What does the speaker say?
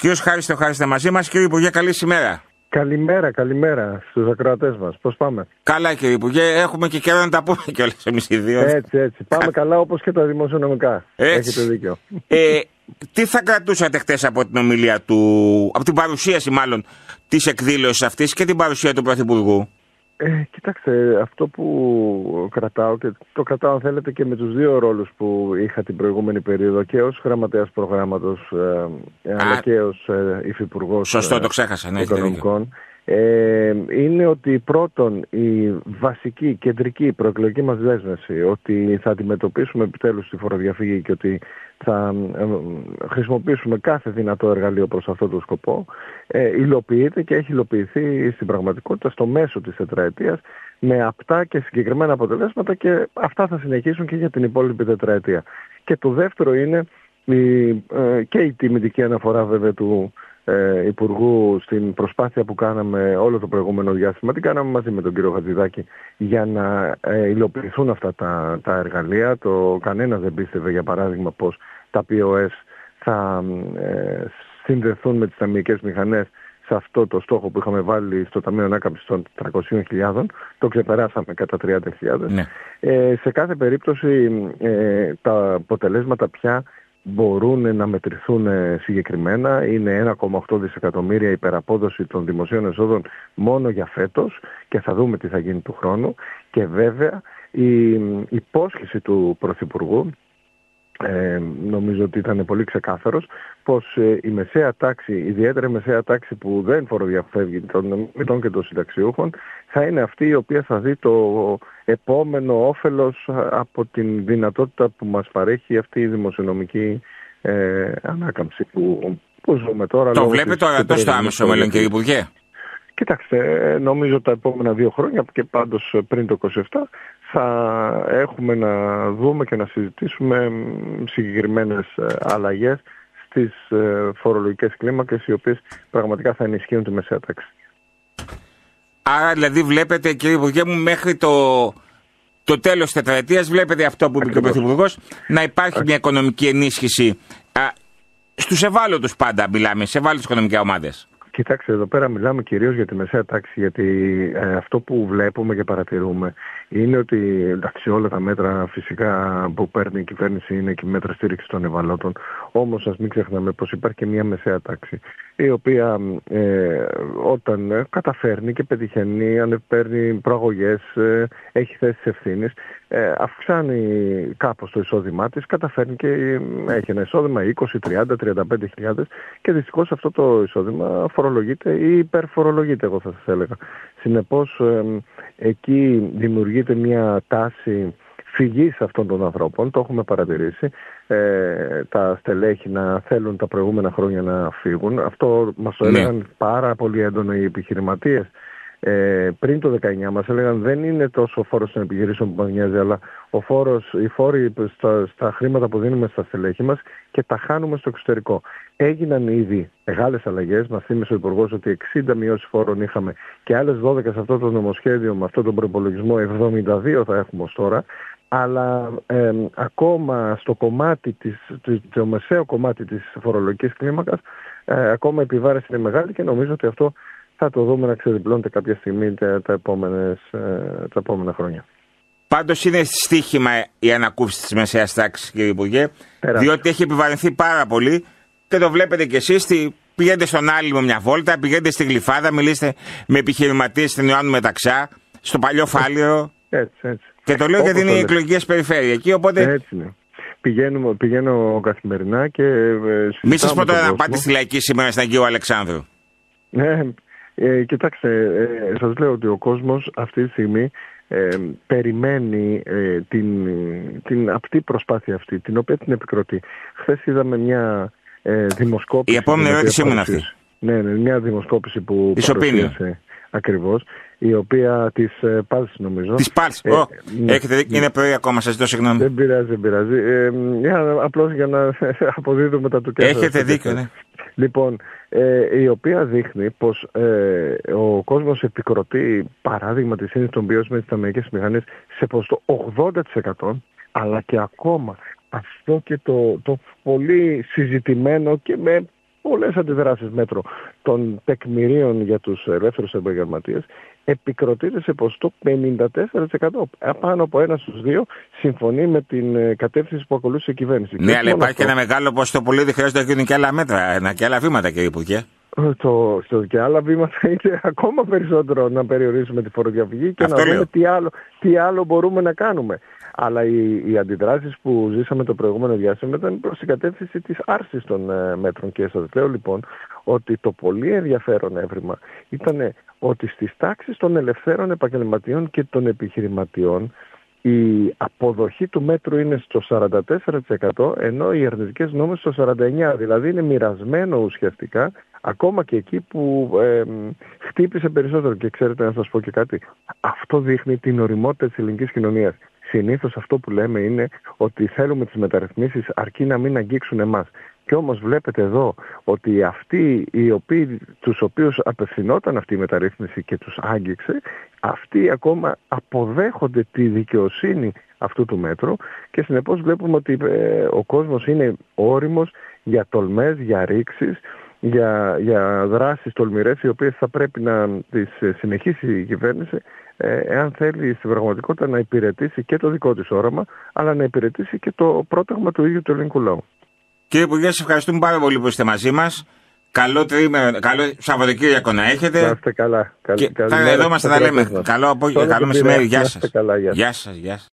Κύριος Χάρης Θεοχάρης είναι μαζί μας. Κύριε Υπουργέ, καλή ημέρα. Καλημέρα στους ακροατές μας. Πώς πάμε? Καλά, κύριε Υπουργέ, έχουμε και καιρό να τα πούμε κιόλας εμείς οι δύο. Έτσι. Πάμε καλά, όπως και τα δημοσιονομικά. Έχετε δίκιο. Τι θα κρατούσατε χτες από την ομιλία του, από την παρουσίαση μάλλον της εκδήλωσης αυτής και την παρουσία του Πρωθυπουργού? Κοιτάξτε, αυτό που κρατάω, και το κρατάω αν θέλετε και με τους δύο ρόλους που είχα την προηγούμενη περίοδο, και ως γραμματέας προγράμματος αλλά και ως υφυπουργός. Σωστό, το ξέχασα, ναι, οικονομικών, είναι ότι πρώτον η βασική κεντρική προεκλογική μας δέσμευση ότι θα αντιμετωπίσουμε επιτέλους τη φοροδιαφυγή και ότι θα χρησιμοποιήσουμε κάθε δυνατό εργαλείο προς αυτό το σκοπό, υλοποιείται και έχει υλοποιηθεί στην πραγματικότητα στο μέσο της τετραετίας με απτά και συγκεκριμένα αποτελέσματα, και αυτά θα συνεχίσουν και για την υπόλοιπη τετραετία. Και το δεύτερο είναι και η τιμητική αναφορά βέβαια του Υπουργού στην προσπάθεια που κάναμε όλο το προηγούμενο διάστημα. Την κάναμε μαζί με τον κύριο Χατζηδάκη για να υλοποιηθούν αυτά τα εργαλεία. Κανένας δεν πίστευε, για παράδειγμα, πως τα POS θα συνδεθούν με τις ταμεικές μηχανές σε αυτό το στόχο που είχαμε βάλει στο Ταμείο Ανάκαμψης των 300.000. Το ξεπεράσαμε κατά 30.000. Ναι. Σε κάθε περίπτωση τα αποτελέσματα πια μπορούν να μετρηθούν συγκεκριμένα. Είναι 1,8 δισεκατομμύρια υπεραπόδοση των δημοσίων εσόδων μόνο για φέτος, και θα δούμε τι θα γίνει του χρόνου. Και βέβαια η υπόσχεση του Πρωθυπουργού, νομίζω ότι ήταν πολύ ξεκάθαρος, πως η μεσαία τάξη, ιδιαίτερα η μεσαία τάξη που δεν φοροδιαφεύγει των μητών και των συνταξιούχων, θα είναι αυτή η οποία θα δει το επόμενο όφελος από την δυνατότητα που μας παρέχει αυτή η δημοσιονομική ανάκαμψη που ζούμε τώρα. Το βλέπετε τώρα στο άμεσο μέλλον, κύριε Υπουργέ? Κοιτάξτε, νομίζω τα επόμενα 2 χρόνια και πάντως πριν το 27 θα έχουμε να δούμε και να συζητήσουμε συγκεκριμένες αλλαγές στις φορολογικές κλίμακες, οι οποίες πραγματικά θα ενισχύουν τη μεσαία τάξη. Άρα δηλαδή βλέπετε, κύριε Υπουργέ μου, μέχρι το τέλος της τετραετίας βλέπετε αυτό που είπε και ο Πρωθυπουργός, να υπάρχει μια οικονομική ενίσχυση στους ευάλωτους, πάντα μιλάμε, σε ευάλωτες οικονομικές ομάδες. Κοιτάξτε, εδώ πέρα μιλάμε κυρίως για τη μεσαία τάξη, γιατί αυτό που βλέπουμε και παρατηρούμε είναι ότι, εντάξει, όλα τα μέτρα φυσικά που παίρνει η κυβέρνηση είναι και μέτρα στήριξη των ευαλώτων. Όμως ας μην ξεχνάμε πως υπάρχει και μια μεσαία τάξη, η οποία όταν καταφέρνει και πετυχαίνει, αν παίρνει προαγωγές, έχει θέσεις ευθύνης, αυξάνει κάπως το εισόδημά της, καταφέρνει και έχει ένα εισόδημα 20, 30, 35.000, και δυστυχώς αυτό το εισόδημα φορολογείται ή υπερφορολογείται, εγώ θα σας έλεγα. Συνεπώς εκεί δημιουργείται μια τάση φυγής αυτών των ανθρώπων, το έχουμε παρατηρήσει, τα στελέχη να θέλουν τα προηγούμενα χρόνια να φύγουν. Αυτό μας το έλεγαν πάρα πολύ έντονο οι επιχειρηματίες. Πριν το 19 μας έλεγαν δεν είναι τόσο ο φόρος των επιχειρήσεων που μας νοιάζει, αλλά οι φόροι στα χρήματα που δίνουμε στα στελέχη μας και τα χάνουμε στο εξωτερικό. Έγιναν ήδη μεγάλες αλλαγές. Μας θύμισε ο Υπουργός ότι 60 μειώσεις φόρων είχαμε και άλλες 12 σε αυτό το νομοσχέδιο, με αυτόν τον προϋπολογισμό 72 θα έχουμε ως τώρα. Αλλά ακόμα στο κομμάτι το μεσαίο κομμάτι της φορολογικής κλίμακας, ακόμα η επιβάρηση είναι μεγάλη, και νομίζω ότι αυτό θα το δούμε να ξεδιπλώνεται κάποια στιγμή τα επόμενα χρόνια. Πάντως είναι στοίχημα η ανακούφιση της μεσαίας τάξης, κύριε Υπουργέ, διότι έχει επιβαρυνθεί πάρα πολύ, και το βλέπετε κι εσείς. Πηγαίνετε στον Άλυμο μια βόλτα, πηγαίνετε στη Γλυφάδα, μιλήστε με επιχειρηματίες στην Ιωάννου Μεταξά, στο Παλιό Φάληρο. Έτσι. Και το λέω γιατί είναι οι εκλογικές περιφέρειες εκεί, οπότε... Έτσι είναι. Πηγαίνω καθημερινά και μη σας πω τώρα να πάτε στη Λαϊκή σήμερα στην Αγίου Αλεξάνδρου. Κοιτάξτε, σας λέω ότι ο κόσμος αυτή τη στιγμή περιμένει την απτή προσπάθεια αυτή, την οποία την επικροτεί. Χθες είδαμε μια δημοσκόπηση. Η επόμενη ερώτησή μου είναι αυτή. Ναι, μια δημοσκόπηση που παρουσίασε ακριβώς, η οποία της Πάλσης νομίζω. Της Πάλσης, έχετε δει, είναι πρωί ακόμα, σας ζητώ συγγνώμη. Δεν πειράζει. Απλώς για να αποδίδουμε τα του κέντρα. Έχετε δίκιο, ναι. Λοιπόν, η οποία δείχνει πως ο κόσμος επικροτεί παράδειγμα τη σύνδεση των ποιώσεων με τις ταμεικές μηχανές σε ποσοστό 80%, αλλά και ακόμα αυτό και το πολύ συζητημένο και με πολλές αντιδράσεις μέτρο των τεκμηρίων για τους ελεύθερους επαγγελματίες, επικροτείται σε ποσοστό 54%. Πάνω από 1 στους 2 συμφωνεί με την κατεύθυνση που ακολούθησε η κυβέρνηση. Ναι, αλλά υπάρχει και ένα μεγάλο ποσοστό που λέει ότι χρειάζεται να γίνουν και άλλα μέτρα, και άλλα βήματα, κύριε Υπουργέ. Και άλλα βήματα είναι ακόμα περισσότερο να περιορίσουμε τη φοροδιαφυγή και αυτό να δούμε τι άλλο μπορούμε να κάνουμε. Αλλά οι αντιδράσεις που ζήσαμε το προηγούμενο διάστημα ήταν προς την κατεύθυνση της άρσης των μέτρων. Και σας λέω λοιπόν ότι το πολύ ενδιαφέρον έβριμα ήταν ότι στις τάξεις των ελευθέρων επαγγελματιών και των επιχειρηματιών η αποδοχή του μέτρου είναι στο 44%, ενώ οι αρνητικές νόμες στο 49%. Δηλαδή είναι μοιρασμένο ουσιαστικά, ακόμα και εκεί που χτύπησε περισσότερο. Και ξέρετε, να σας πω και κάτι, αυτό δείχνει την οριμότητα της ελληνικής κοινωνίας. Συνήθως αυτό που λέμε είναι ότι θέλουμε τις μεταρρυθμίσεις αρκεί να μην αγγίξουν εμάς. Και όμως βλέπετε εδώ ότι αυτοί τους οποίους απευθυνόταν αυτή η μεταρρύθμιση και τους άγγιξε, αυτοί ακόμα αποδέχονται τη δικαιοσύνη αυτού του μέτρου και συνεπώς βλέπουμε ότι ο κόσμος είναι όριμος για τολμές, για ρήξεις, για δράσεις τολμηρές, οι οποίες θα πρέπει να τις συνεχίσει η κυβέρνηση εάν θέλει στην πραγματικότητα να υπηρετήσει και το δικό της όραμα, αλλά να υπηρετήσει και το πρόταγμα του ίδιου του ελληνικού λαού. Κύριε Υπουργέ, σας ευχαριστούμε πάρα πολύ που είστε μαζί μας. Καλό Σαββατοκύριακο να έχετε. Να είστε καλά. Θα εδώ μας τα λέμε. Καλό μεσημέρι. Γεια σας. Γεια σας. Γεια σας.